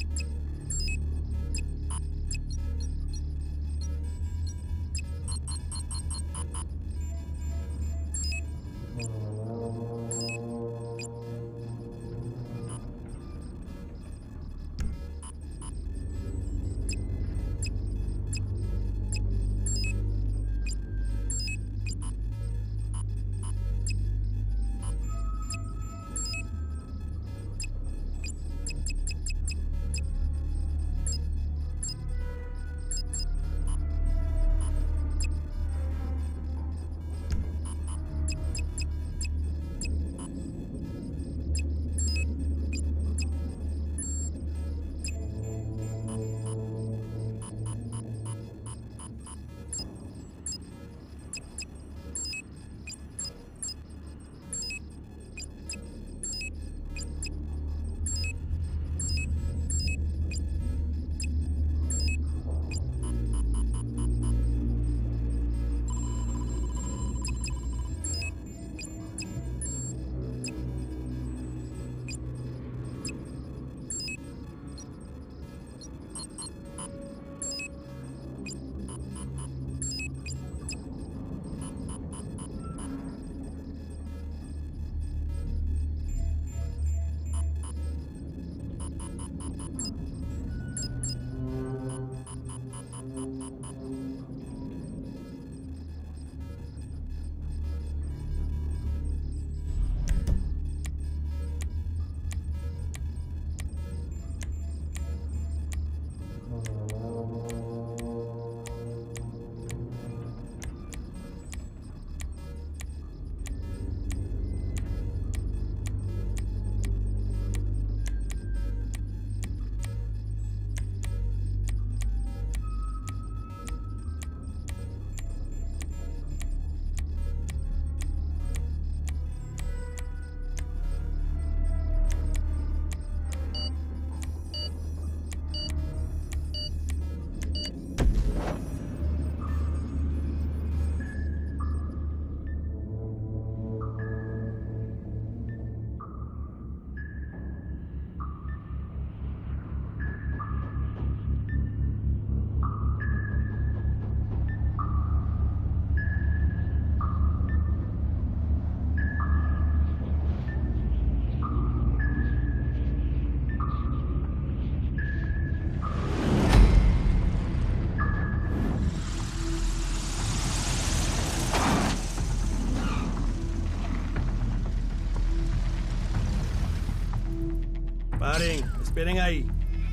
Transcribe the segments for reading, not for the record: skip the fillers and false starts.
Paren, esperen ahí.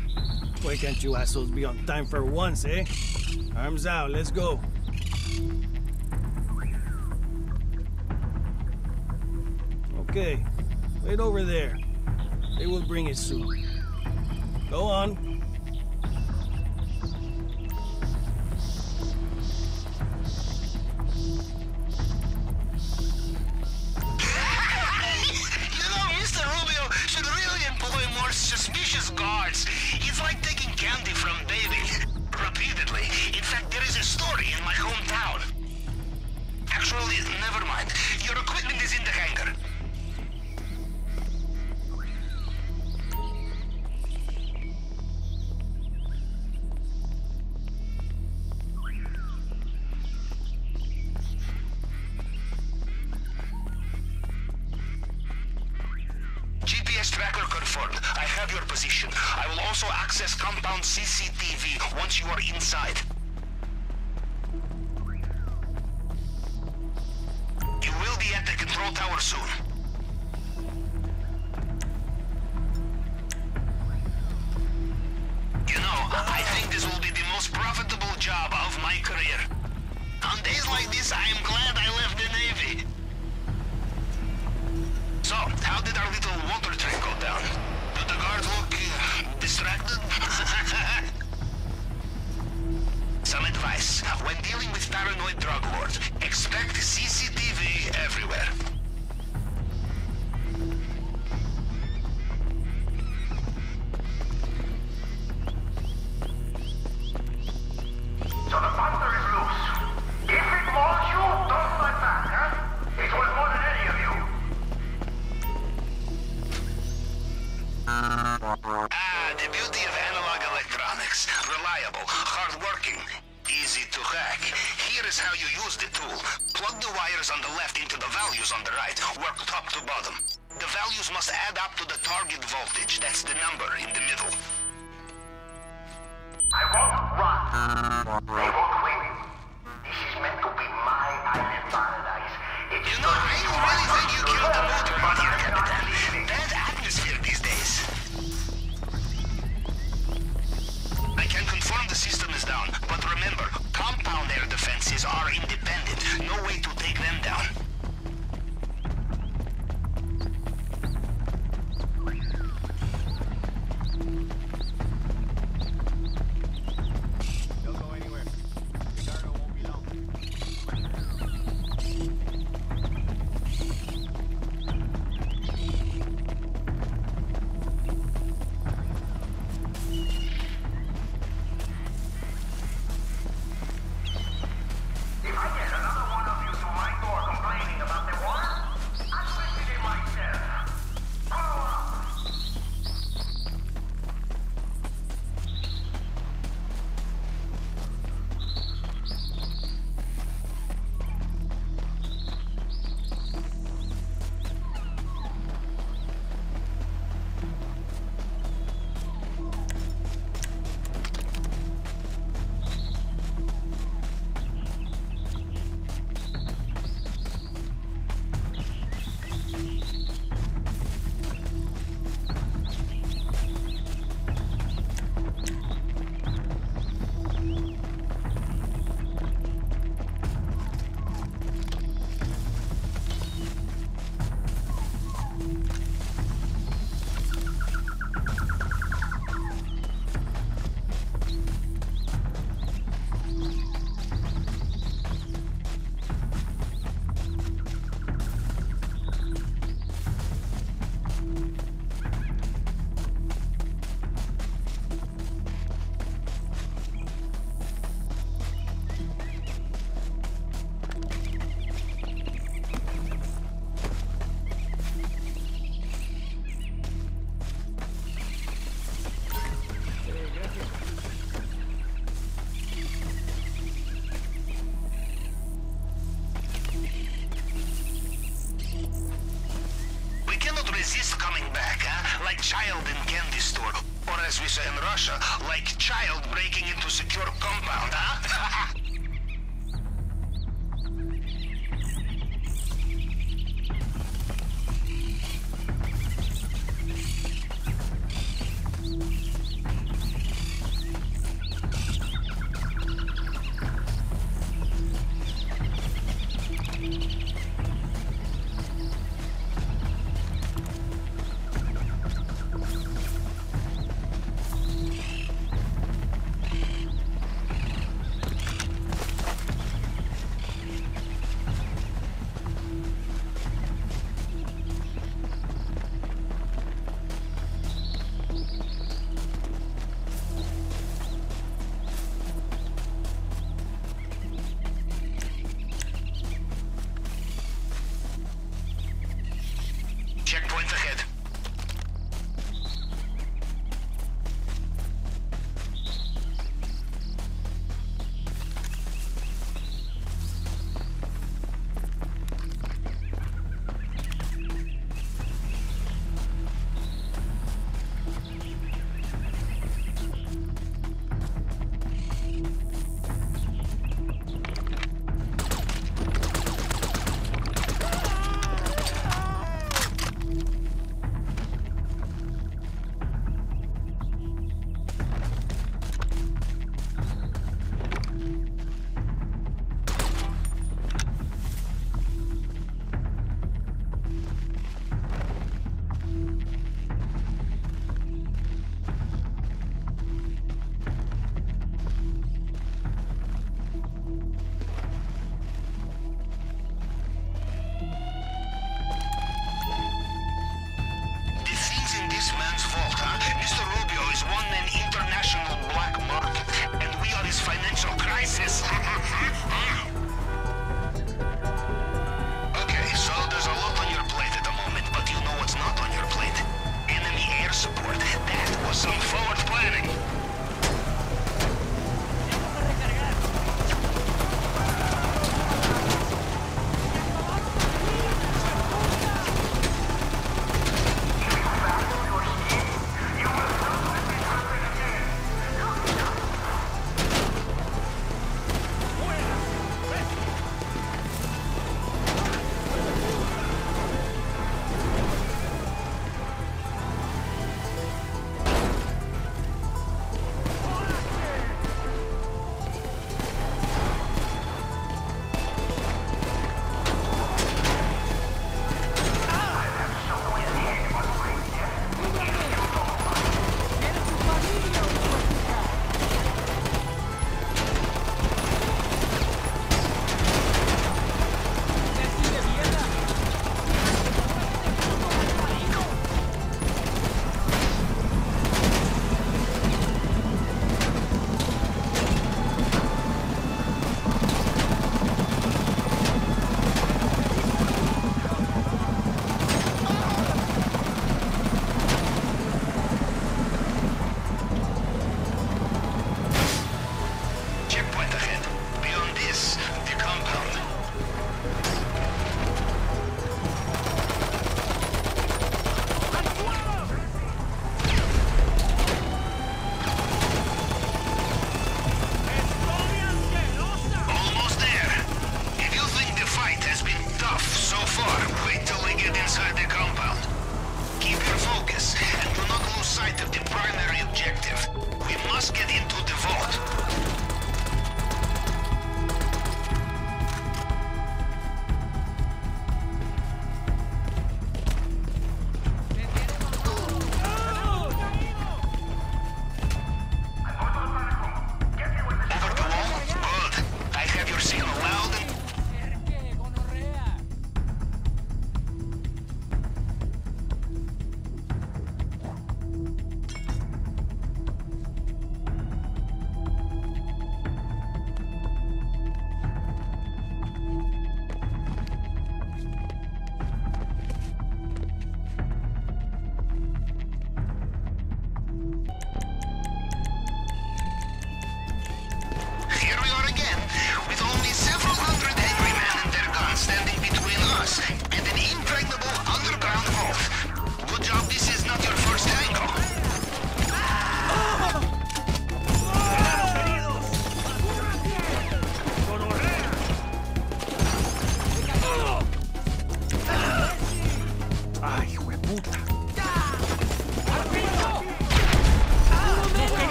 Why can't you assholes be on time for once, eh? Arms out, let's go. Okay, wait over there. They will bring it soon. Go on. Suspicious guards. It's like taking candy from baby. Repeatedly. In fact, there is a story in my hometown. Actually, never mind. Your equipment is in the hangar. GPS tracker confirmed. I have your position. I will also access compound CCTV once you are inside. You will be at the control tower soon. You know, I think this will be the most profitable job of my career. On days like this, I am glad I left the Navy. So, how did our little water train go down? Do the guards look distracted? Some advice. When dealing with paranoid drug lords, expect CCTV everywhere. So the monster is loose. If it mauls you, don't fight back, huh? It was more than any of you. electronics. Reliable, hard-working, easy to hack. Here is how you use the tool. Plug the wires on the left into the values on the right. Work top to bottom. The values must add up to the target voltage. That's the number in the middle. I won't run. They won't win. This is meant to be my island paradise. It's You know, I really think you killed the motor in here, Capitan. Bad atmosphere these days. I can confirm the system is down, but remember, compound air defenses are independent. No way to take them down. Don't go anywhere. The cargo won't be long. If I get another one of you to my door complaining about the water, I'll visit it myself. Follow up. We cannot resist coming back, huh? Like child in candy store. Or as we say in Russia, like child breaking into secure compound, huh?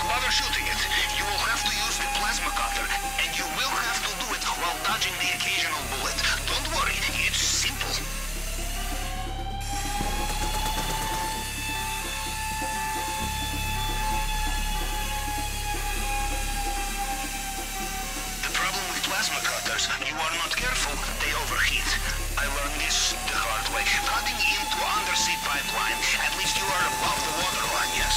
bother shooting it. You will have to use the plasma cutter, and you will have to do it while dodging the occasional bullet. Don't worry, it's simple. The problem with plasma cutters, you are not careful, they overheat. I learned this the hard way. Cutting into undersea pipeline, at least you are above the waterline, yes?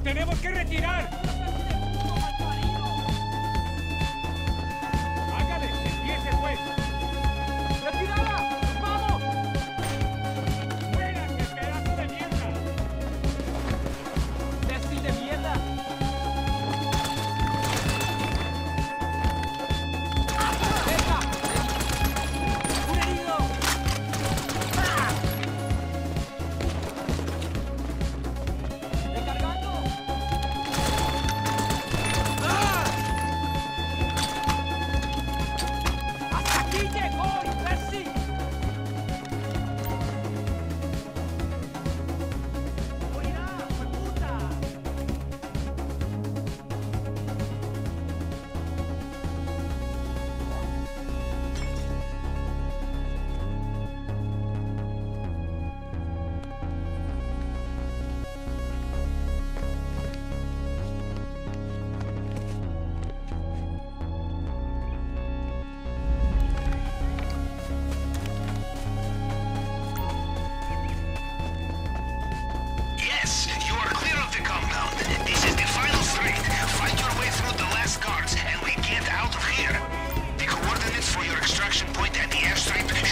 tenemos que retirar! ¡Hágale! ¡Empiece, pues! ¡Retirada! ¡Nos vamos! ¡Fuera, qué pedazo de mierda! ¡Imbécil de mierda! ¡Venga! ¡Un herido! ¡Recargando! ¡Hasta aquí llegó, imbécil! ¡Morirá, puta! Yes, you are clear of the compound. This is the final street. Find your way through the last guards, and we get out of here. The coordinates for your extraction point at the airstrip